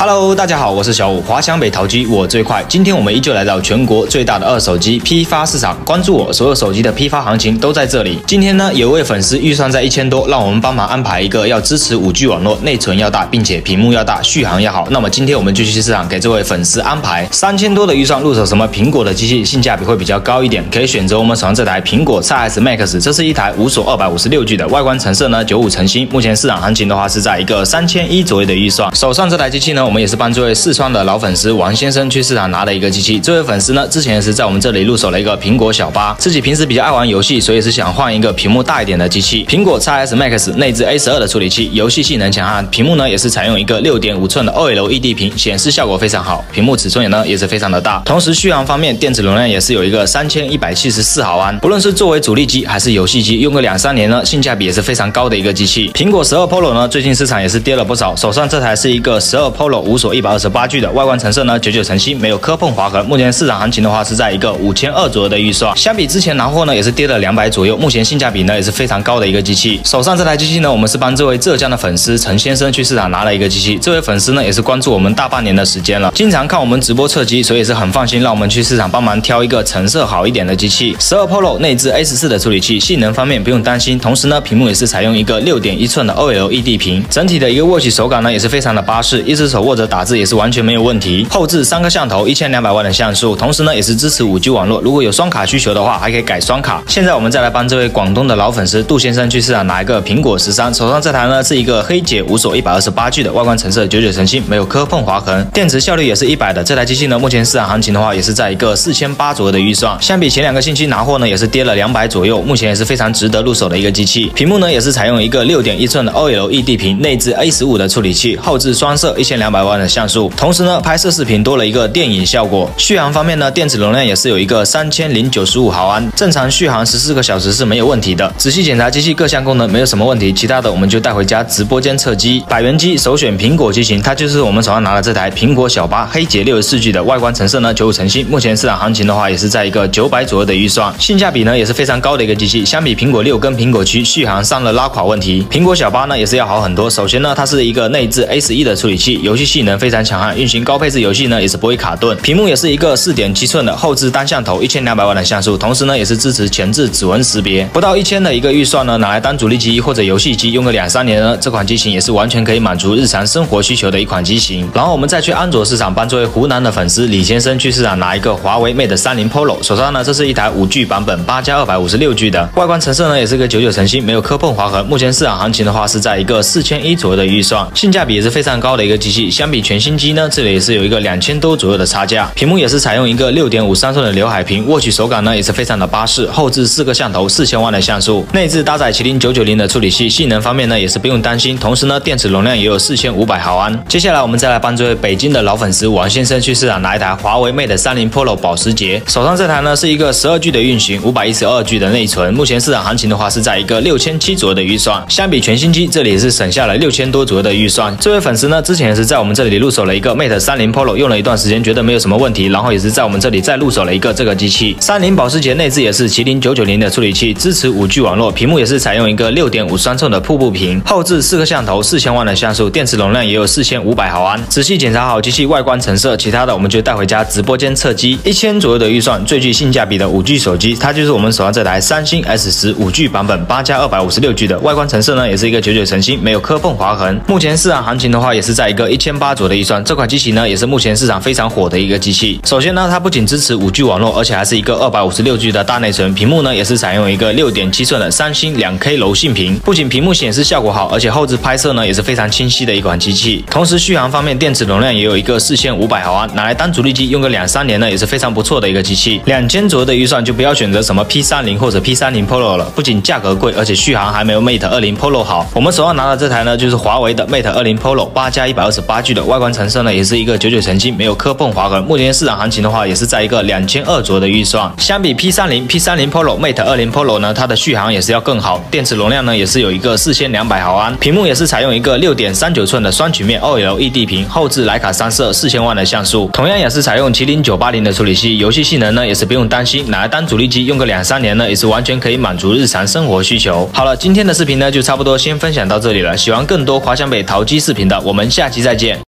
Hello， 大家好，我是小五，华强北淘机我最快。今天我们依旧来到全国最大的二手机批发市场，关注我，所有手机的批发行情都在这里。今天呢，有位粉丝预算在1000多，让我们帮忙安排一个要支持5G 网络、内存要大，并且屏幕要大、续航要好。那么今天我们就去市场给这位粉丝安排3000多的预算入手什么苹果的机器，性价比会比较高一点，可以选择我们手上这台苹果 XS Max， 这是一台5锁 256G 的，外观成色呢95成新，目前市场行情的话是在一个3100左右的预算。手上这台机器呢，我们也是帮这位四川的老粉丝王先生去市场拿了一个机器。这位粉丝呢，之前是在我们这里入手了一个苹果小8，自己平时比较爱玩游戏，所以是想换一个屏幕大一点的机器。苹果 XS Max 内置 A12 的处理器，游戏性能强悍，屏幕呢也是采用一个6.5寸的 OLED 屏，显示效果非常好，屏幕尺寸也是非常的大。同时续航方面，电池容量也是有一个3174毫安，不论是作为主力机还是游戏机，用个2-3年呢，性价比也是非常高的一个机器。苹果12 Pro 呢，最近市场也是跌了不少，手上这台是一个12 Pro 5锁 128G 的，外观成色呢99成新，没有磕碰划痕。目前市场行情的话是在一个5200左右的预算，相比之前拿货呢也是跌了200左右，目前性价比呢也是非常高的一个机器。手上这台机器呢，我们是帮这位浙江的粉丝陈先生去市场拿了一个机器。这位粉丝呢也是关注我们大半年的时间了，经常看我们直播测机，所以是很放心让我们去市场帮忙挑一个成色好一点的机器。12 Pro 内置 A14 的处理器，性能方面不用担心。同时呢，屏幕也是采用一个6.1寸的 OLED 屏，整体的一个握起手感呢也是非常的巴适，一只手握着打字也是完全没有问题。后置3个摄像头，1200万的像素，同时呢也是支持5G 网络，如果有双卡需求的话，还可以改双卡。现在我们再来帮这位广东的老粉丝杜先生去市场拿一个苹果13，手上这台呢是一个黑姐5锁 128G 的，外观成色99成新，没有磕碰划痕，电池效率也是100的。这台机器呢，目前市场行情的话也是在一个4800左右的预算，相比前2个星期拿货呢也是跌了200左右，目前也是非常值得入手的一个机器。屏幕呢也是采用一个6.1寸的 OLED 屏，内置 A15 的处理器，后置双摄1200万的像素，同时呢拍摄视频多了一个电影效果。续航方面呢，电池容量也是有一个3095毫安，正常续航14个小时是没有问题的。仔细检查机器各项功能没有什么问题，其他的我们就带回家直播间测机。百元机首选苹果机型，它就是我们手上拿的这台苹果小8黑姐64G 的，外观成色呢95成新，目前市场行情的话也是在一个900左右的预算，性价比呢也是非常高的一个机器。相比苹果6跟苹果7，续航上了拉垮问题，苹果小8呢也是要好很多。首先呢，它是一个内置 A11 的处理器，游戏性能非常强悍，运行高配置游戏呢也是不会卡顿。屏幕也是一个4.7寸的，后置单像头1200万的像素，同时呢也是支持前置指纹识别。不到1000的一个预算呢，拿来当主力机或者游戏机用个2-3年呢，这款机型也是完全可以满足日常生活需求的一款机型。然后我们再去安卓市场帮这位湖南的粉丝李先生去市场拿一个华为 Mate 30 Pro， 手上呢这是一台5G 版本8+256G 的，外观成色呢也是个99成新，没有磕碰划痕。目前市场行情的话是在一个4100左右的预算，性价比也是非常高的一个机器。相比全新机呢，这里也是有一个2000多左右的差价。屏幕也是采用一个6.53寸的刘海屏，握取手感呢也是非常的巴适。后置4个摄像头，4000万的像素，内置搭载麒麟990的处理器，性能方面呢也是不用担心。同时呢，电池容量也有4500毫安。接下来我们再来帮这位北京的老粉丝王先生去市场拿一台华为 Mate 30 Pro 保时捷，手上这台呢是一个12G 的运行，512G 的内存，目前市场行情的话是在一个6700左右的预算，相比全新机这里也是省下了6000多左右的预算。这位粉丝呢之前也是在我们这里入手了一个 Mate 30 Pro， 用了一段时间觉得没有什么问题，然后也是在我们这里再入手了一个这个机器。30保时捷内置也是麒麟990的处理器，支持5G 网络，屏幕也是采用一个6.53寸的瀑布屏，后置4个摄像头，4000万的像素，电池容量也有4500毫安。仔细检查好机器外观成色，其他的我们就带回家直播间测机。1000左右的预算，最具性价比的5G 手机，它就是我们手上这台三星 S10 5G 版本8+256G 的，外观成色呢也是一个99成新，没有磕碰划痕。目前市场行情的话也是在一个1800左右的预算，这款机器呢也是目前市场非常火的一个机器。首先呢，它不仅支持5G 网络，而且还是一个256G 的大内存，屏幕呢也是采用一个6.7寸的三星2K 柔性屏，不仅屏幕显示效果好，而且后置拍摄呢也是非常清晰的一款机器。同时续航方面，电池容量也有一个4500毫安，拿来当主力机用个2-3年呢也是非常不错的一个机器。2000左右的预算就不要选择什么 P30 或者 P30 Pro 了，不仅价格贵，而且续航还没有 Mate 20 Pro 好。我们手上拿的这台呢就是华为的 Mate 20 Pro 8+128G 的，外观成色呢也是一个99成新，没有磕碰划痕。目前市场行情的话也是在一个2200左右的预算，相比 P30 Pro Mate 20 Pro 呢，它的续航也是要更好，电池容量呢也是有一个4200毫安，屏幕也是采用一个6.39寸的双曲面 OLED 屏，后置徕卡3摄4000万的像素，同样也是采用麒麟980的处理器，游戏性能呢也是不用担心，拿来当主力机用个2-3年呢也是完全可以满足日常生活需求。好了，今天的视频呢就差不多先分享到这里了，喜欢更多华强北淘机视频的，我们下期再见。